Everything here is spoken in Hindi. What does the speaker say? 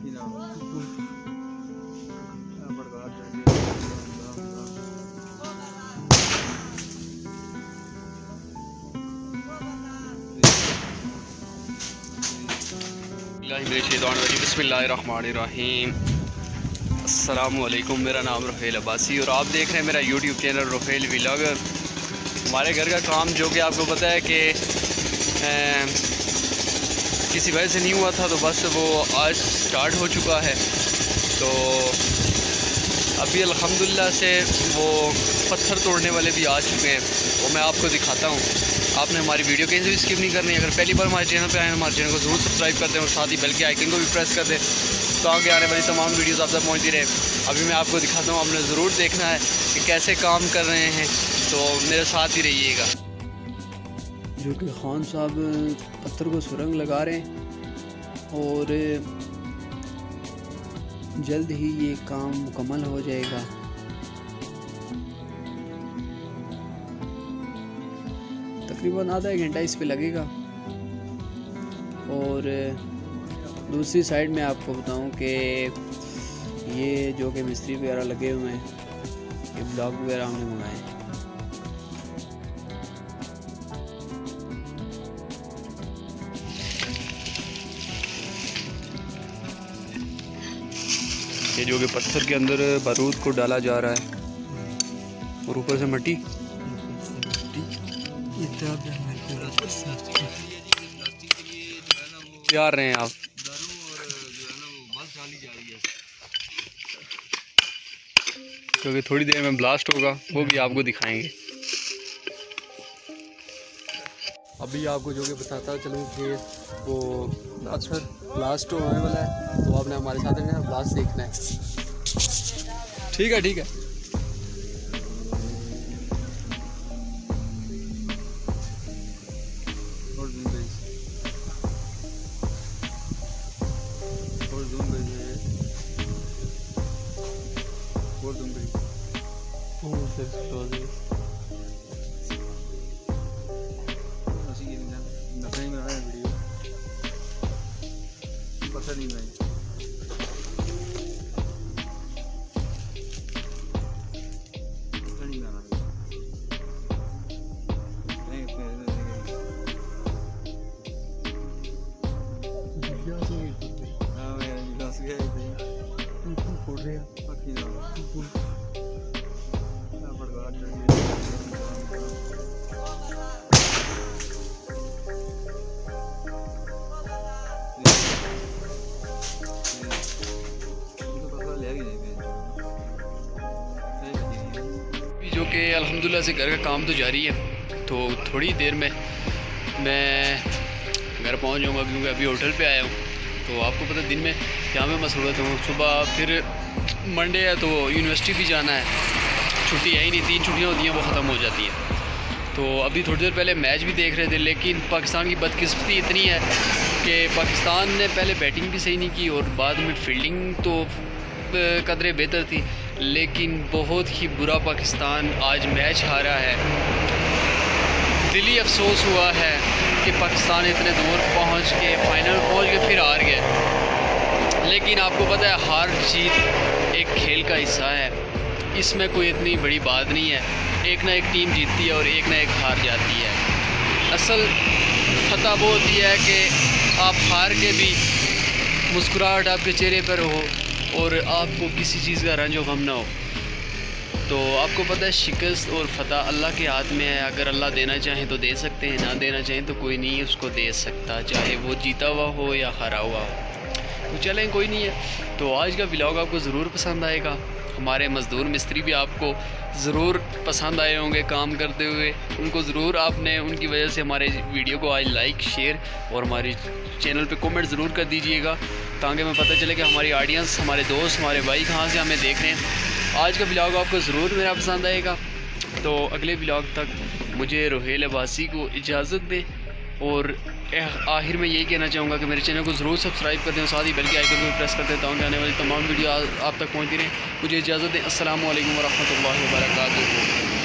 बिस्मिल्लाहिर्रहमानिर्रहीम। अस्सलामुअलैकुम। मेरा नाम रोहेल अब्बासी और आप देख रहे हैं मेरा यूट्यूब चैनल रोहेल व्लॉगर। हमारे घर का काम जो कि आपको पता है कि किसी वजह से नहीं हुआ था, तो बस वो आज स्टार्ट हो चुका है। तो अभी अल्हम्दुलिल्लाह से वो पत्थर तोड़ने वाले भी आ चुके हैं, वो मैं आपको दिखाता हूँ। आपने हमारी वीडियो कहीं से भी स्किप नहीं करनी। अगर पहली बार हमारे चैनल पे आए हैं, हमारे चैनल को ज़रूर सब्सक्राइब कर दें और साथ ही बेल के आइकन को भी प्रेस कर दें, तो आगे आने वाली तमाम वीडियोस आप तक पहुँचती रहे। अभी मैं आपको दिखाता हूँ, आपने ज़रूर देखना है कि कैसे काम कर रहे हैं, तो मेरे साथ ही रहिएगा। जो कि खान साहब पत्थर को सुरंग लगा रहे हैं और जल्द ही ये काम मुकम्मल हो जाएगा। तकरीबन आधा एक घंटा इस पे लगेगा। और दूसरी साइड में आपको बताऊं कि ये जो कि मिस्त्री वगैरह लगे हुए हैं, ये ब्लॉक वगैरह हमने मंगाए हैं। ये जो कि पत्थर के अंदर बारूद को डाला जा रहा है और ऊपर से मिट्टी तैयार रहे हैं आप। क्योंकि थोड़ी देर में ब्लास्ट होगा, वो भी आपको दिखाएंगे। अभी आपको जो कि बताता चलूँ कि वो पत्थर ब्लास्ट होने वाला है, तो आपने हमारे साथ रहना है, ब्लास्ट देखना है। ठीक है ठीक है। जो कि अल्हम्दुलिल्लाह से घर का काम तो जारी है, तो थोड़ी देर में मैं घर पहुंच जाऊंगा, क्योंकि अभी होटल पे आया हूँ। तो आपको पता दिन में क्या मैं मसरूफ़ हूँ। सुबह फिर मंडे है तो यूनिवर्सिटी भी जाना है, छुट्टी है ही नहीं, 3 छुट्टियाँ होती हैं, वो ख़त्म हो जाती हैं। तो अभी थोड़ी देर पहले मैच भी देख रहे थे, लेकिन पाकिस्तान की बदकिस्मती इतनी है कि पाकिस्तान ने पहले बैटिंग भी सही नहीं की और बाद में फील्डिंग तो कदरे बेहतर थी, लेकिन बहुत ही बुरा पाकिस्तान आज मैच हारा है। दिली अफसोस हुआ है कि पाकिस्तान इतने दूर पहुंच के फाइनल पहुंच के फिर हार गया। लेकिन आपको पता है हार जीत एक खेल का हिस्सा है, इसमें कोई इतनी बड़ी बात नहीं है। एक ना एक टीम जीतती है और एक ना एक हार जाती है। असल फतह वो होती है कि आप हार के भी मुस्कुराहट आपके चेहरे पर हो और आपको किसी चीज़ का रंज व गम ना हो। तो आपको पता है शिकस्त और फतह अल्लाह के हाथ में है। अगर अल्लाह देना चाहें तो दे सकते हैं, ना देना चाहें तो कोई नहीं उसको दे सकता, चाहे वो जीता हुआ हो या हारा हुआ हो। तो चलें, कोई नहीं है। तो आज का व्लॉग आपको ज़रूर पसंद आएगा। हमारे मज़दूर मिस्त्री भी आपको ज़रूर पसंद आए होंगे काम करते हुए, उनको ज़रूर आपने उनकी वजह से हमारे वीडियो को आज लाइक शेयर और हमारे चैनल पे कमेंट ज़रूर कर दीजिएगा, ताकि हमें पता चले कि हमारी ऑडियंस, हमारे दोस्त, हमारे भाई कहाँ से हमें देख रहे हैं। आज का व्लॉग आपको ज़रूर मेरा पसंद आएगा। तो अगले व्लॉग तक मुझे रोहेल अब्बासी को इजाज़त दें और आखिर में यही कहना चाहूँगा कि मेरे चैनल को ज़रूर सब्सक्राइब कर दें और साथ ही बेल के आइकन को प्रेस कर दें, ताकि आने वाली तमाम वीडियो आप तक पहुँचती रहें। मुझे इजाज़त दें। अस्सलामु अलैकुम व रहमतुल्लाहि व बरकातुहू।